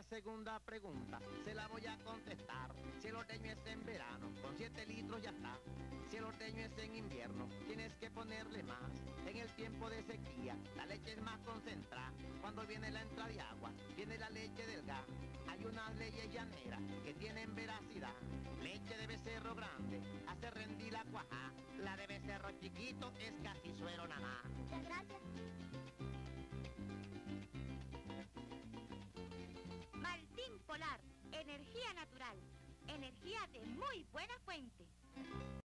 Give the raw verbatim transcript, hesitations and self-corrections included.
segunda pregunta se la voy a contestar. Si el ordeño es en verano, con siete litros ya está. Si el ordeño es en invierno, tienes que ponerle más. En el tiempo de sequía, la leche es más concentrada. Cuando viene la entrada de agua, viene la leche del gas. Hay unas leyes llaneras que tienen veracidad. Leche de becerro grande hace rendir la cuajá. La de becerro chiquito es casi suero nada más. Muchas gracias. Maltín Polar, energía natural, energía de muy buena fuente.